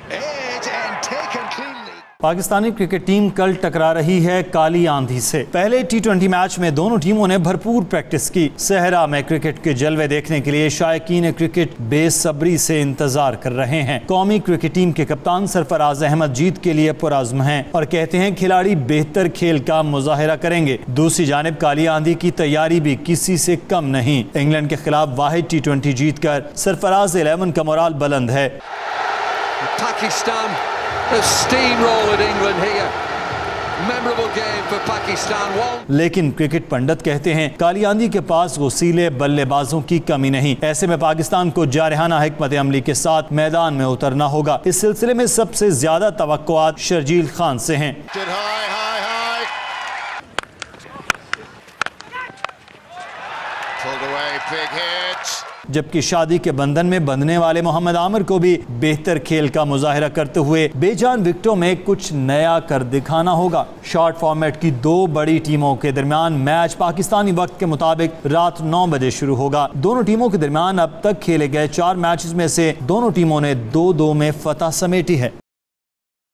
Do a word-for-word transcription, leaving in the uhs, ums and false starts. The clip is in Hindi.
पाकिस्तानी क्रिकेट टीम कल टकरा रही है काली आंधी से। पहले टी ट्वेंटी मैच में दोनों टीमों ने भरपूर प्रैक्टिस की। सहरा में क्रिकेट के जलवे देखने के लिए शायकीन क्रिकेट बेसब्री से इंतजार कर रहे हैं। कौमी क्रिकेट टीम के कप्तान सरफराज अहमद जीत के लिए पुरअज़्म हैं और कहते हैं खिलाड़ी बेहतर खेल का मुजाहिरा करेंगे। दूसरी जानिब काली आंधी की तैयारी भी किसी से कम नहीं। इंग्लैंड के खिलाफ वाहिद टी ट्वेंटी जीत कर सरफराज इलेवन का मोराल बुलंद है। Pakistan has steamrolled England here. Memorable game for Pakistan. लेकिन क्रिकेट पंडित कहते हैं काली आंधी के पास वसीले बल्लेबाजों की कमी नहीं। ऐसे में पाकिस्तान को जारहाना हिकमत अमली के साथ मैदान में उतरना होगा। इस सिलसिले में सबसे ज्यादा तवक्कुआत शर्जील खान से हैं। जबकि शादी के बंधन में बंधने वाले मोहम्मद आमिर को भी बेहतर खेल का मुजाहिरा करते हुए बेजान विकेटों में कुछ नया कर दिखाना होगा। शॉर्ट फॉर्मेट की दो बड़ी टीमों के दरमियान मैच पाकिस्तानी वक्त के मुताबिक रात नौ बजे शुरू होगा। दोनों टीमों के दरमियान अब तक खेले गए चार मैचेस में से दोनों टीमों ने दो दो में फतह समेटी है।